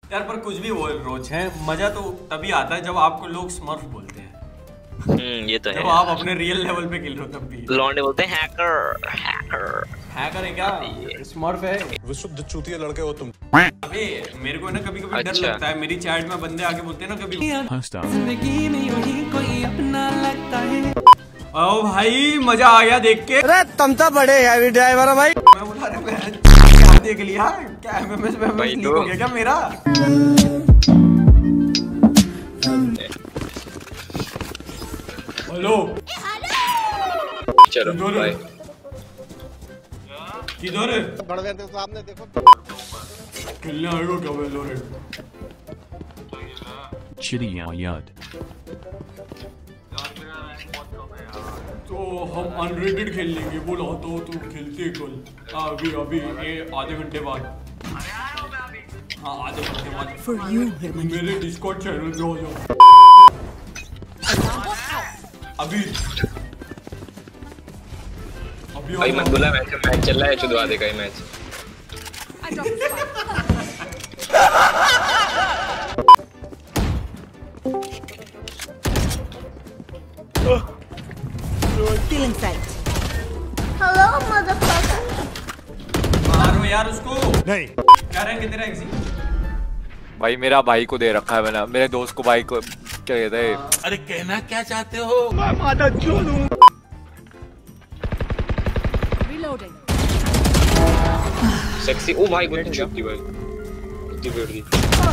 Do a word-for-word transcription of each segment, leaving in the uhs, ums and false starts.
यार पर कुछ भी बोल रोज है, मजा तो तभी आता है जब आपको लोग स्मर्फ बोलते हैं। हम्म ये तो है। जब आप अपने रियल लेवल पे खेल रहे हो तब भी लौंडे बोलते हैं हैकर हैकर हैकर है क्या? स्मर्फ है। विशुद्ध चूतिया लड़के हो तुम। अबे मेरे को ना कभी कभी डर अच्छा। लगता है, मेरी चैट में बंदे आके बोलते हैं ना कभी जिंदगी में यूं कोई अपना लगता है। ओ भाई मजा आ गया देख के। अरे तुम तो बड़े हैवी ड्राइवर हो भाई। मैं बोला अरे मैं क्या देख लिया, क्या एमएमएस में लीक हो गया क्या मेरा? हेलो चलो बाय। किधर है? बड़वे के सामने देखो। खेलने आएगा क्या वैलोरेंट? चिड़िया याद। तो हम अनरेटेड खेल लेंगे, बोला तो तुम खेलते कल अभी अभी ये आधे घंटे बाद। हाँ आधे घंटे बाद मेरे डिस्कॉर्ड चैनल पे हो जाओ अभी अभी भाई मत बोला मैच मैच चल रहा है, चुदवा देगा ये मैच। Stealing sight. Hello, motherfucker. मारो यार उसको। नहीं क्या रैंक है तेरा एक्सी? भाई मेरा भाई को दे रखा है मैंने, मेरे दोस्त को भाई को क्या कहते हैं। अरे कहना क्या चाहते हो? मैं माता क्यों दूं? Reloading. सेक्सी ओ भाई गुड शॉट भाई, इतनी बेड़ दी।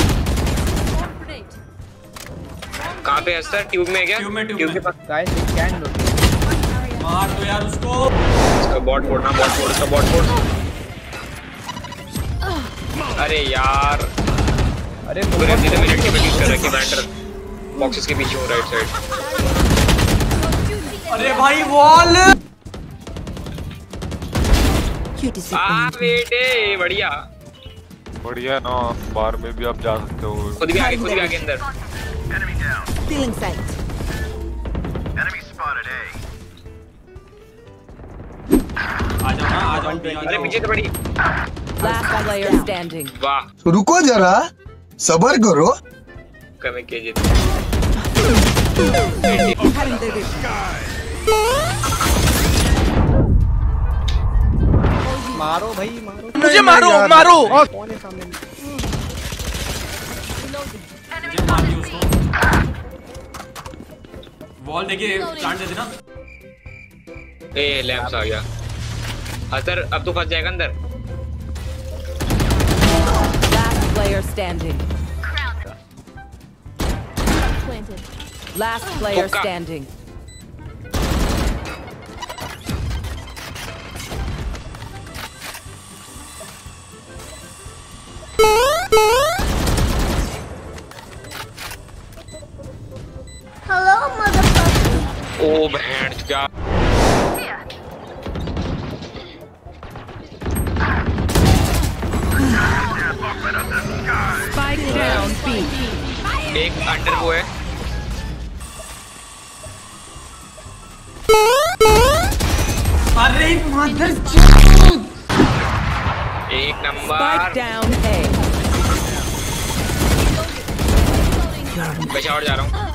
कहां पे है सर? ट्यूब में है क्या? ट्यूब में ट्यूब में। के पास गाइस कैन लो। मार दो यार उसको। इसका बॉट फोड़ना, बॉट फोड़, इसका बॉट फोड़। अरे यार अरे पूरे सीधे मिनट के यूज कर रखी बैंटर बॉक्सेस के पीछे हूं राइट साइड। अरे भाई वॉल। आ बेटे बढ़िया बढ़िया ना, बार में भी आप जा सकते हो। खुद भी आगे, खुद भी आगे अंदर। Stealing sight. आ जाओ ना, आ जाओ आ अरे जाओ। पीछे तो बड़ी। Last player standing. वाह रुको जरा सबर करो। कमे के जीत। Having the vision. मारो भाई मारो। मुझे मारो मारो। कौन है सामने? मुझे मार दी उसको। वॉल देखिए, प्लांट दे देना। ए लैंप्स आ गया। असर अब तो फंस जाएगा अंदर। Last player standing. Last player Hookah. standing. Hello, motherfucker. ओ बहन क्या Spike down B. एक अंडर वो है। अरे मदर एक Spike नंबर। down A. मैं शावर जा रहा हूँ।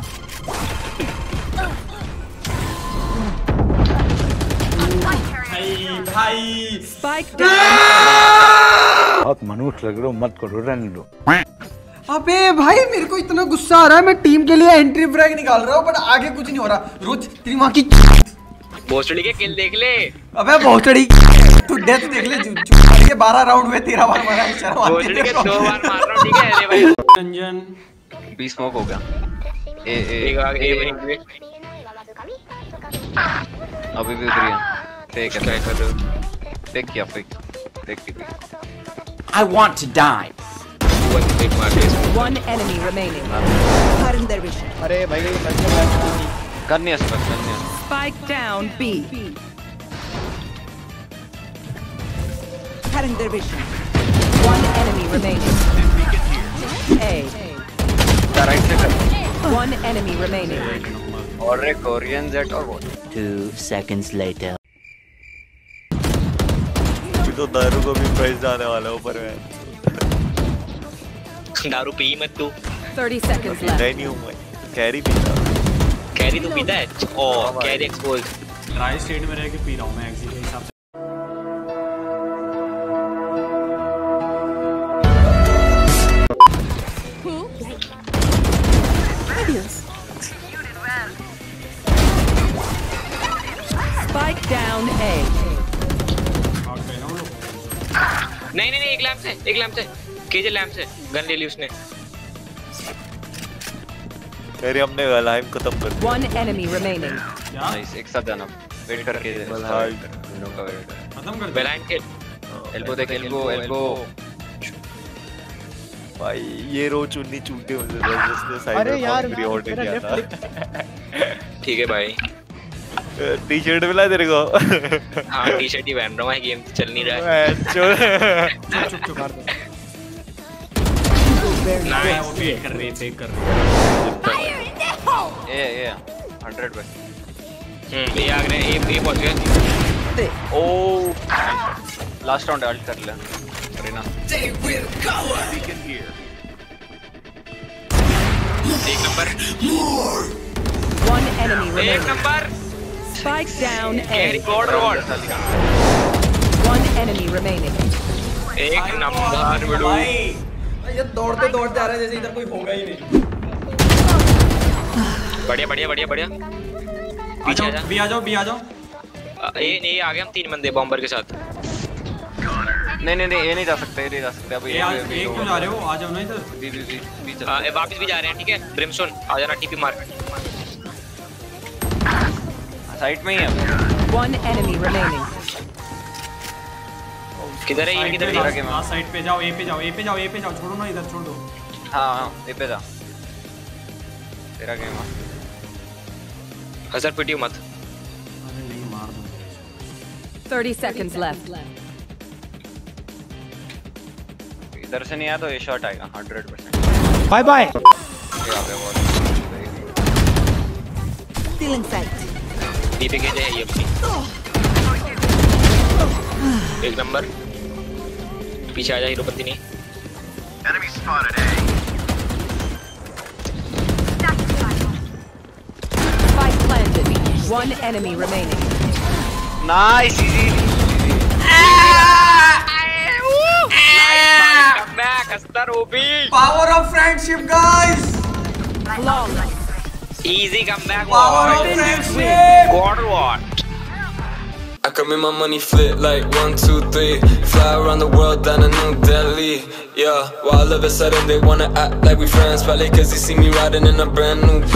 भाई भाई Spike down. बहुत मनुष्य लग रहे हो, मत करो, रहने दो। अबे भाई मेरे को इतना गुस्सा आ रहा है, मैं टीम के लिए एंट्री फ्रैग निकाल रहा हूँ बट आगे कुछ नहीं हो रहा। रोज तेरी माँ की भोसड़ी के किल देख ले। अबे भोसड़ी तू डेथ देख ले। जू जू ये बारह राउंड में तेरह बार मारा है, शर्म आती भोसड़ी के है। दो बार मार रहा हूँ ठीक है। अरे भाई रंजन बीस स्मोक हो गया। ए ए एक आगे ए बनी। अभी भी उधर ही है। फेक है, क्या कर रहे हो? फेक किया, फेक फेक की। I want to die. One fake मार दिया इसको। One enemy remaining. Cutting their vision. अरे भाई लड़के बैठ। करनी है इसमें, करनी है। Spike down B. Cutting their vision. One enemy remaining. A. Right से कर। One enemy remaining. और एक कोरियन जेट और वो। Two seconds later. तो दारू को भी प्राइस जाने वाला है ऊपर में। दारू पी मत तू। thirty seconds left. नहीं नहीं हूँ मैं कैरी पीता कैरी तू पीता है? ओ कैरी एक्सपोज। ड्राई स्टेट में रह के पी रहा हूँ मैं एक्सी के हिसाब से। Spike down A. नहीं नहीं नहीं एक लैंप से एक लैंप से केजे लैंप से गन ले ली उसने। कैरी हमने लाइम खत्म कर दिया। One enemy remaining. नाइस एक साथ जाना वेट करके भाई दोनों का वेट खत्म कर दे। बेलाइन के एल्बो देख एल्बो एल्बो भाई ये रो चुन्नी चूटे मुझे जिसने साइबर पॉइंट रिवॉर्ड किया था। ठीक है भाई। टी शर्ट मिला तेरे को? हाँ टी शर्ट ही पहन रहा हूँ गेम चल नहीं रहा है। चुप चुप कर दो। नाइस वो फेक कर रही है फेक कर रही ए ए हंड्रेड पे हम्म ये आ गए ये ये पहुंच गए। ओ लास्ट राउंड अल्ट कर ले अरेना एक नंबर One enemy एक remaining. Number Spike down carry A. God reward. One enemy remaining. एक नंबर बिडू। भाई ये दौड़ते दौड़ते आ रहा है जैसे इधर कोई होगा ही नहीं। बढ़िया बढ़िया बढ़िया बढ़िया आ पीछे आ जाओ जा। बी आ जाओ बी आ जाओ। ये नहीं आ गए हम तीन बंदे बॉम्बर के साथ। नहीं नहीं नहीं ये नहीं जा सकते ये नहीं जा सकते अभी ये आ- ये क्यों जा रहे हो? आ जाओ ना इधर। बी बी बी बी चल हाँ, ये वापस भी जा रहे हैं ठीक है। ब्रिमस्टोन आ जाना टीपी मार। साइड में ही है One enemy remaining. किधर है ये साइड किधर पे है? जाओ, हाँ साइड पे जाओ ए पे जाओ ए पे जाओ ए पे जाओ छोड़ो ना इधर छोड़ दो। हाँ हाँ ये पे जा तेरा गेम है हजर पिटियो मत। अरे नहीं मार दो। Thirty seconds left. इधर से नहीं आया तो ये शॉट आएगा hundred percent. Bye bye. Feeling sight. TP के है ये अपनी। एक नंबर पीछे आ जा हीरोपति नहीं। Spike planted. One enemy remaining. Nice easy comeback अस्तर OP. Power of friendship guys. Flawless. Easy comeback power of friendship. God what. I can make my money flip like one, two, three. Fly around the world down to New Delhi. Yeah, while all of a sudden they wanna act like we friends. Probably cause they see me riding in a brand new